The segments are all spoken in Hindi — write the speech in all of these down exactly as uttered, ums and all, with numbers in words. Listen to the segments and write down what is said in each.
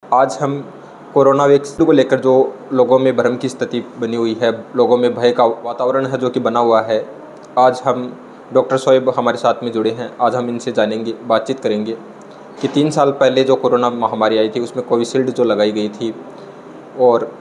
आज हम कोरोना वैक्सीन को लेकर जो लोगों में भ्रम की स्थिति बनी हुई है, लोगों में भय का वातावरण है जो कि बना हुआ है, आज हम डॉक्टर शोएब हमारे साथ में जुड़े हैं। आज हम इनसे जानेंगे, बातचीत करेंगे कि तीन साल पहले जो कोरोना महामारी आई थी उसमें कोविशील्ड जो लगाई गई थी और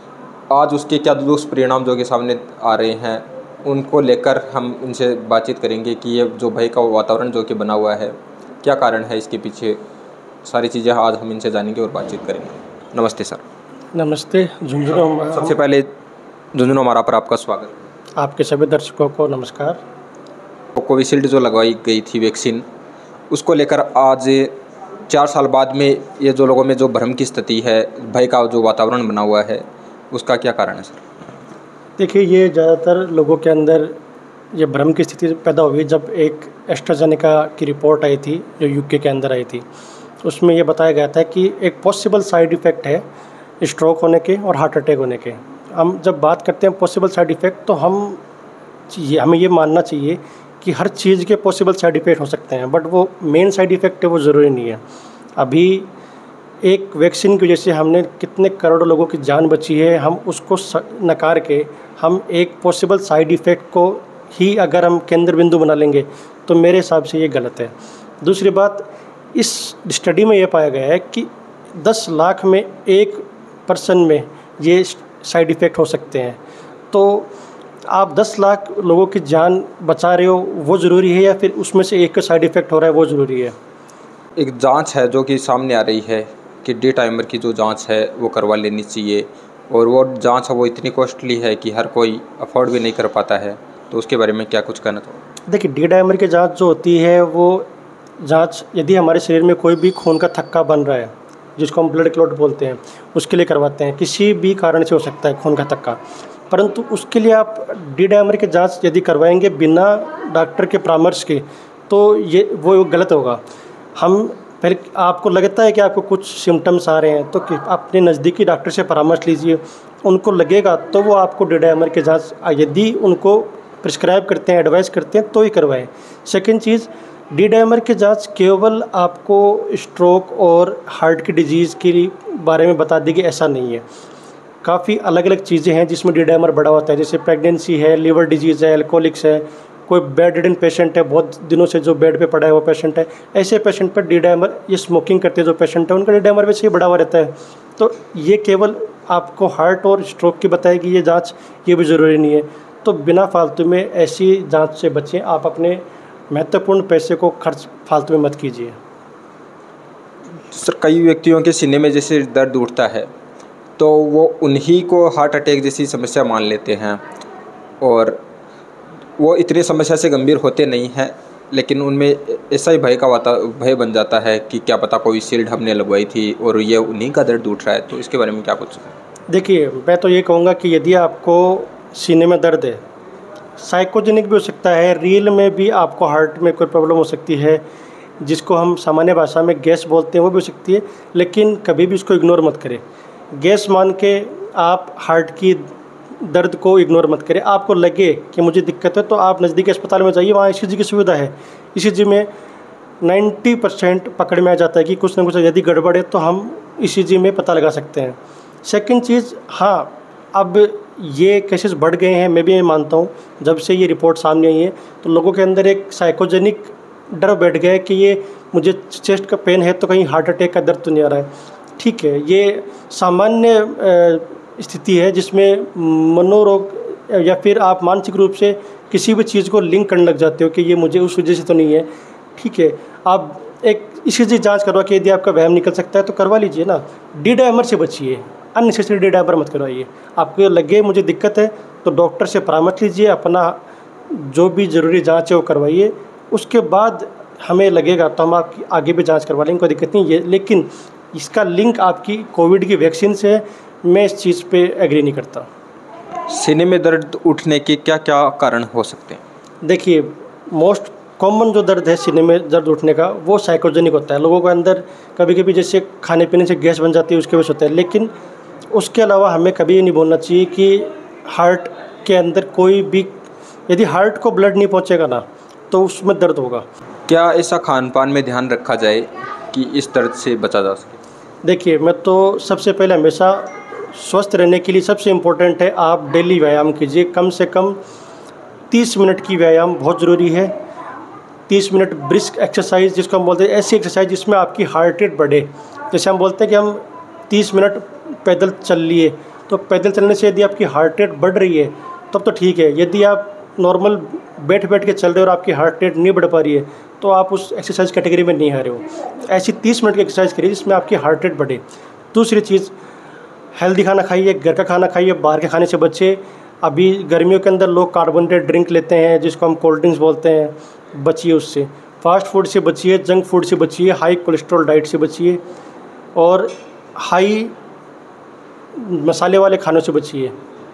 आज उसके क्या दुष्परिणाम जो कि सामने आ रहे हैं, उनको लेकर हम इनसे बातचीत करेंगे कि ये जो भय का वातावरण जो कि बना हुआ है, क्या कारण है इसके पीछे। सारी चीज़ें आज हम इनसे जानेंगे और बातचीत करेंगे। नमस्ते सर। नमस्ते झुंझुनू। सबसे पहले झुंझुनू हमारा पर आपका स्वागत। आपके सभी दर्शकों को नमस्कार। तो कोविशील्ड जो लगवाई गई थी वैक्सीन, उसको लेकर आज चार साल बाद में ये जो लोगों में जो भ्रम की स्थिति है, भय का जो वातावरण बना हुआ है, उसका क्या कारण है सर? देखिए, ये ज़्यादातर लोगों के अंदर ये भ्रम की स्थिति पैदा हुई जब एक एस्ट्राजेनेका की रिपोर्ट आई थी जो यूके के अंदर आई थी। उसमें ये बताया गया था कि एक पॉसिबल साइड इफ़ेक्ट है स्ट्रोक होने के और हार्ट अटैक होने के। हम जब बात करते हैं पॉसिबल साइड इफ़ेक्ट, तो हम ये हमें ये मानना चाहिए कि हर चीज़ के पॉसिबल साइड इफ़ेक्ट हो सकते हैं, बट वो मेन साइड इफ़ेक्ट है वो ज़रूरी नहीं है। अभी एक वैक्सीन की वजह से हमने कितने करोड़ों लोगों की जान बची है, हम उसको नकार के हम एक पॉसिबल साइड इफ़ेक्ट को ही अगर हम केंद्र बिंदु बना लेंगे तो मेरे हिसाब से ये गलत है। दूसरी बात, इस स्टडी में ये पाया गया है कि दस लाख में एक पर्सन में ये साइड इफ़ेक्ट हो सकते हैं। तो आप दस लाख लोगों की जान बचा रहे हो वो ज़रूरी है, या फिर उसमें से एक का साइड इफ़ेक्ट हो रहा है वो ज़रूरी है? एक जांच है जो कि सामने आ रही है कि डी टाइमर की जो जांच है वो करवा लेनी चाहिए, और वो जांच है वो इतनी कॉस्टली है कि हर कोई अफोर्ड भी नहीं कर पाता है। तो उसके बारे में क्या कुछ कहना चाहो? देखिए, डी डाइमर की जांच जो होती है वो जांच यदि हमारे शरीर में कोई भी खून का थक्का बन रहा है, जिसको हम ब्लड क्लॉट बोलते हैं, उसके लिए करवाते हैं। किसी भी कारण से हो सकता है खून का थक्का, परंतु उसके लिए आप डी डाइमर की जांच यदि करवाएंगे बिना डॉक्टर के परामर्श के, तो ये वो गलत होगा। हम पहले आपको लगता है कि आपको कुछ सिम्टम्स आ रहे हैं तो कि अपने नज़दीकी डॉक्टर से परामर्श लीजिए। उनको लगेगा तो वो आपको डी डाइमर की जांच यदि उनको प्रिस्क्राइब करते हैं, एडवाइस करते हैं, तो ही करवाएं। सेकंड चीज़, डी डाइमर की जांच केवल आपको स्ट्रोक और हार्ट की डिजीज़ के बारे में बता देगी, ऐसा नहीं है। काफ़ी अलग अलग चीज़ें हैं जिसमें डी डाइमर बड़ा होता है, जैसे प्रेगनेंसी है, लिवर डिजीज़ है, एल्कोहलिक्स है, कोई बेड रिडन पेशेंट है, बहुत दिनों से जो बेड पे पड़ा है वो पेशेंट है, ऐसे पेशेंट पर डी डाइमर, ये स्मोकिंग करते हैं जो पेशेंट है उनका डी डाइमर वैसे ही बढ़ा हुआ रहता है। तो ये केवल आपको हार्ट और स्ट्रोक की बताएगी ये जाँच, ये भी ज़रूरी नहीं है। तो बिना फालतू में ऐसी जाँच से बचें, आप अपने महत्वपूर्ण पैसे को खर्च फालतू में मत कीजिए। सर, कई व्यक्तियों के सीने में जैसे दर्द उठता है तो वो उन्हीं को हार्ट अटैक जैसी समस्या मान लेते हैं, और वो इतनी समस्या से गंभीर होते नहीं हैं, लेकिन उनमें ऐसा ही भय का वाता भय बन जाता है कि क्या पता कोविशील्ड हमने लगवाई थी और ये उन्हीं का दर्द उठ रहा है। तो इसके बारे में क्या कुछ? देखिए, मैं तो ये कहूँगा कि यदि आपको सीने में दर्द है, साइकोजेनिक भी हो सकता है, रियल में भी आपको हार्ट में कोई प्रॉब्लम हो सकती है, जिसको हम सामान्य भाषा में गैस बोलते हैं, वो भी हो सकती है, लेकिन कभी भी उसको इग्नोर मत करें। गैस मान के आप हार्ट की दर्द को इग्नोर मत करें। आपको लगे कि मुझे दिक्कत है तो आप नज़दीकी अस्पताल में जाइए, वहाँ ईसीजी की सुविधा है। ईसीजी में नब्बे परसेंट पकड़ में आ जाता है कि कुछ ना कुछ यदि गड़बड़ है तो हम ईसीजी में पता लगा सकते हैं। सेकंड चीज़, हाँ, अब ये केसेस बढ़ गए हैं, मैं भी ये मानता हूँ। जब से ये रिपोर्ट सामने आई है तो लोगों के अंदर एक साइकोजेनिक डर बैठ गया है कि ये मुझे चेस्ट का पेन है तो कहीं हार्ट अटैक का दर्द तो नहीं आ रहा है। ठीक है, ये सामान्य स्थिति है जिसमें मनोरोग या फिर आप मानसिक रूप से किसी भी चीज़ को लिंक करने लग जाते हो कि ये मुझे उस वजह से तो नहीं है। ठीक है, आप एक ईसीजी जांच करवा के यदि आपका वहम निकल सकता है तो करवा लीजिए ना। डी डाइमर से बचिए, अननेसेसरी डी डाइमर मत करवाइए। आपको लगे मुझे दिक्कत है तो डॉक्टर से परामर्श लीजिए, अपना जो भी ज़रूरी जांच है वो करवाइए। उसके बाद हमें लगेगा तो हम आपकी आगे भी जांच करवा लेंगे, कोई दिक्कत नहीं है। लेकिन इसका लिंक आपकी कोविड की वैक्सीन से है, मैं इस चीज़ पे एग्री नहीं करता। सीने में दर्द उठने के क्या क्या कारण हो सकते हैं? देखिए, मोस्ट कॉमन जो दर्द है सीने में दर्द उठने का, वो साइकोजेनिक होता है। लोगों के अंदर कभी कभी जैसे खाने पीने से गैस बन जाती है, उसके वजह से होता है। लेकिन उसके अलावा हमें कभी ये नहीं बोलना चाहिए कि हार्ट के अंदर कोई भी, यदि हार्ट को ब्लड नहीं पहुंचेगा ना तो उसमें दर्द होगा। क्या ऐसा खान पान में ध्यान रखा जाए कि इस दर्द से बचा जा सके? देखिए, मैं तो सबसे पहले हमेशा स्वस्थ रहने के लिए सबसे इम्पोर्टेंट है आप डेली व्यायाम कीजिए। कम से कम तीस मिनट की व्यायाम बहुत ज़रूरी है। तीस मिनट ब्रिस्क एक्सरसाइज जिसको हम बोलते हैं, ऐसी एक्सरसाइज जिसमें आपकी हार्ट रेट बढ़े। जैसे हम बोलते हैं कि हम तीस मिनट पैदल चल लिए, तो पैदल चलने से यदि आपकी हार्ट रेट बढ़ रही है तब तो ठीक है। यदि आप नॉर्मल बैठ बैठ के चल रहे हो और आपकी हार्ट रेट नहीं बढ़ पा रही है तो आप उस एक्सरसाइज कैटेगरी में नहीं आ रहे हो। ऐसी तीस मिनट की एक्सरसाइज करिए जिसमें आपकी हार्ट रेट बढ़े। दूसरी चीज़, हेल्दी खाना खाइए, घर का खाना खाइए, बाहर के खाने से बचिए। अभी गर्मियों के अंदर लोग कार्बोनेटेड ड्रिंक लेते हैं जिसको हम कोल्ड ड्रिंक्स बोलते हैं, बचिए उससे। फास्ट फूड से बचिए, जंक फूड से बचिए, हाई कोलेस्ट्रॉल डाइट से बचिए और हाई मसाले वाले खानों से बचिए।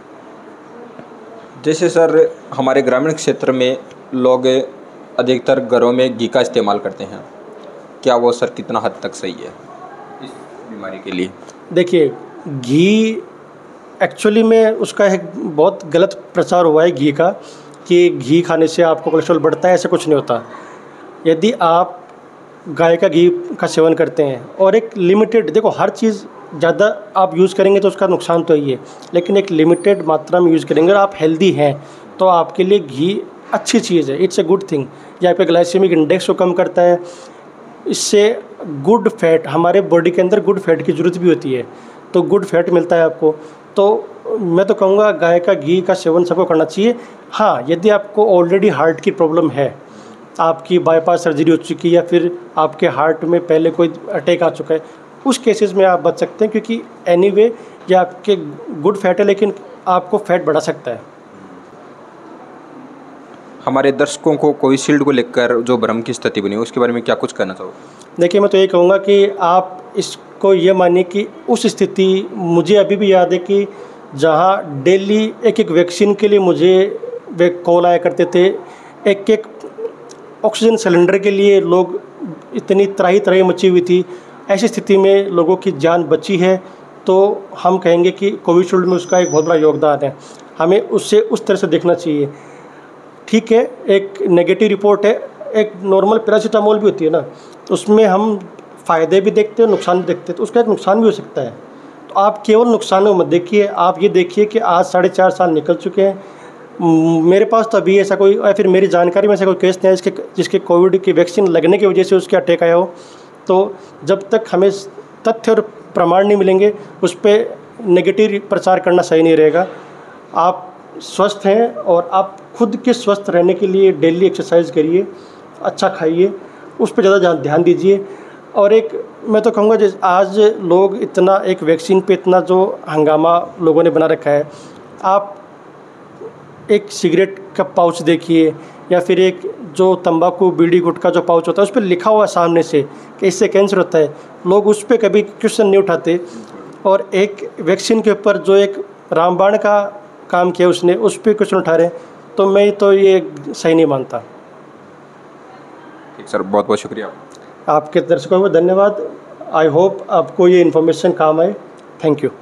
जैसे सर हमारे ग्रामीण क्षेत्र में लोग अधिकतर घरों में घी का इस्तेमाल करते हैं, क्या वो सर कितना हद तक सही है इस बीमारी के लिए? देखिए, घी एक्चुअली में उसका एक बहुत गलत प्रचार हुआ है घी का, कि घी खाने से आपको कोलेस्ट्रॉल बढ़ता है। ऐसा कुछ नहीं होता। यदि आप गाय का घी का सेवन करते हैं और एक लिमिटेड, देखो हर चीज़ ज़्यादा आप यूज़ करेंगे तो उसका नुकसान तो ही है, लेकिन एक लिमिटेड मात्रा में यूज़ करेंगे और आप हेल्दी हैं तो आपके लिए घी अच्छी चीज़ है। It's a good thing. ये आपके ग्लाइसेमिक इंडेक्स को कम करता है। इससे गुड फैट, हमारे बॉडी के अंदर गुड फैट की ज़रूरत भी होती है, तो गुड फैट मिलता है आपको। तो मैं तो कहूँगा गाय का घी का सेवन सबको करना चाहिए। हाँ, यदि आपको ऑलरेडी हार्ट की प्रॉब्लम है, आपकी बाईपास सर्जरी हो चुकी है या फिर आपके हार्ट में पहले कोई अटैक आ चुका है, उस केसेस में आप बच सकते हैं, क्योंकि एनीवे ये आपके गुड फैट है लेकिन आपको फैट बढ़ा सकता है। हमारे दर्शकों को कोविशील्ड को लेकर जो भ्रम की स्थिति बनी है उसके बारे में क्या कुछ कहना चाहोगे? देखिए, मैं तो ये कहूँगा कि आप इसको ये मानिए कि उस स्थिति, मुझे अभी भी याद है कि जहाँ डेली एक एक वैक्सीन के लिए मुझे वे कॉल आया करते थे, एक एक ऑक्सीजन सिलेंडर के लिए लोग, इतनी त्राही त्राही मची हुई थी। ऐसी स्थिति में लोगों की जान बची है तो हम कहेंगे कि कोविशील्ड में उसका एक बहुत बड़ा योगदान है। हमें उससे उस तरह से देखना चाहिए। ठीक है, एक नेगेटिव रिपोर्ट है, एक नॉर्मल पैरासीटामोल भी होती है ना, तो उसमें हम फ़ायदे भी देखते हैं, नुकसान भी देखते हैं, तो उसका एक नुकसान भी हो सकता है। तो आप केवल नुकसानों मत देखिए, आप ये देखिए कि आज साढ़े चार साल निकल चुके हैं, मेरे पास तो अभी ऐसा कोई, या फिर मेरी जानकारी में ऐसा कोई केस नहीं है जिसके जिसके कोविड की वैक्सीन लगने की वजह से उसके अटैक आया हो। तो जब तक हमें तथ्य और प्रमाण नहीं मिलेंगे उस पर नेगेटिव प्रचार करना सही नहीं रहेगा। आप स्वस्थ हैं और आप खुद के स्वस्थ रहने के लिए डेली एक्सरसाइज करिए, अच्छा खाइए, उस पर ज़्यादा ध्यान दीजिए। और एक मैं तो कहूँगा, जैसे आज लोग इतना एक वैक्सीन पे इतना जो हंगामा लोगों ने बना रखा है, आप एक सिगरेट का पाउच देखिए या फिर एक जो तंबाकू बीड़ी गुटखा जो पाउच होता है उस पर लिखा हुआ सामने से कि इससे कैंसर होता है, लोग उस पर कभी क्वेश्चन नहीं उठाते। और एक वैक्सीन के ऊपर जो एक रामबाण का काम किया उसने, उस पर क्वेश्चन उठा रहे हैं, तो मैं तो ये सही नहीं मानता। ठीक सर, बहुत बहुत शुक्रिया। आपके दर्शकों को धन्यवाद। आई होप आपको ये इन्फॉर्मेशन काम आए। Thank you.